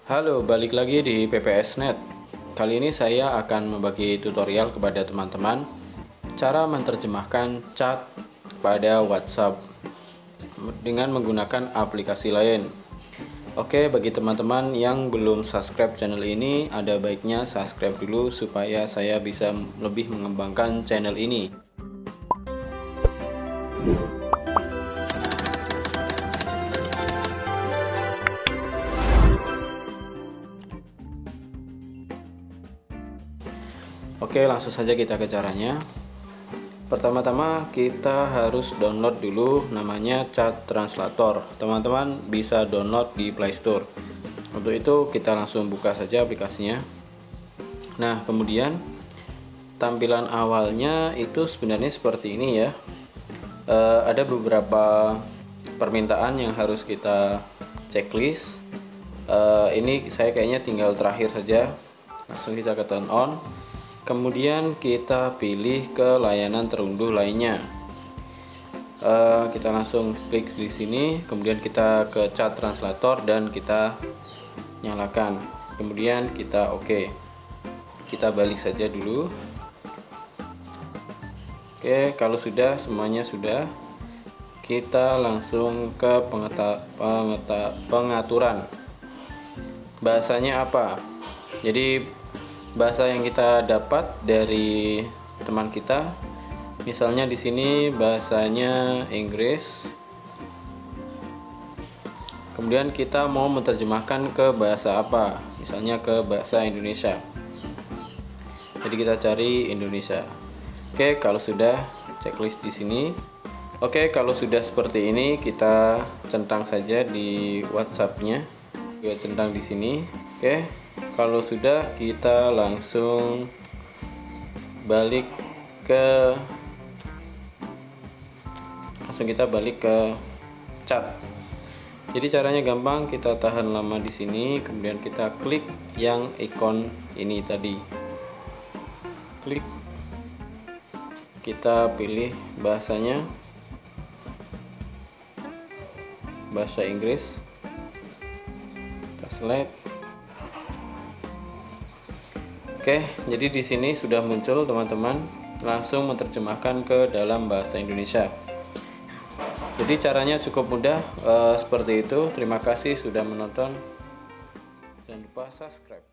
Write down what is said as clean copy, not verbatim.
Halo, balik lagi di PPSnet. Kali ini saya akan membagi tutorial kepada teman-teman cara menerjemahkan chat pada WhatsApp dengan menggunakan aplikasi lain. Oke, bagi teman-teman yang belum subscribe channel ini, ada baiknya subscribe dulu supaya saya bisa lebih mengembangkan channel ini. Oke, langsung saja kita ke caranya. Pertama-tama kita harus download dulu namanya Chat Translator. Teman-teman bisa download di Play Store. Untuk itu kita langsung buka saja aplikasinya. Nah, kemudian tampilan awalnya itu sebenarnya seperti ini ya. Ada beberapa permintaan yang harus kita checklist. Ini saya kayaknya tinggal terakhir saja. Langsung kita ke turn on. Kemudian kita pilih ke layanan terunduh lainnya. Kita langsung klik di sini, kemudian kita ke Chat Translator dan kita nyalakan. Kemudian kita oke. Kita balik saja dulu. Oke, kalau sudah semuanya sudah, kita langsung ke pengaturan. Bahasanya apa? Jadi bahasa yang kita dapat dari teman kita, misalnya di sini bahasanya Inggris, kemudian kita mau menerjemahkan ke bahasa apa, misalnya ke bahasa Indonesia, jadi kita cari Indonesia. Oke, kalau sudah checklist di sini. Oke, kalau sudah seperti ini kita centang saja di WhatsApp-nya, kita centang di sini. Oke, kalau sudah kita langsung balik ke chat. Jadi caranya gampang, kita tahan lama di sini, kemudian kita klik yang ikon ini tadi. Klik. Kita pilih bahasanya, bahasa Inggris. Kita select. Oke, jadi di sini sudah muncul teman-teman, langsung menerjemahkan ke dalam bahasa Indonesia. Jadi caranya cukup mudah, seperti itu. Terima kasih sudah menonton. Jangan lupa subscribe.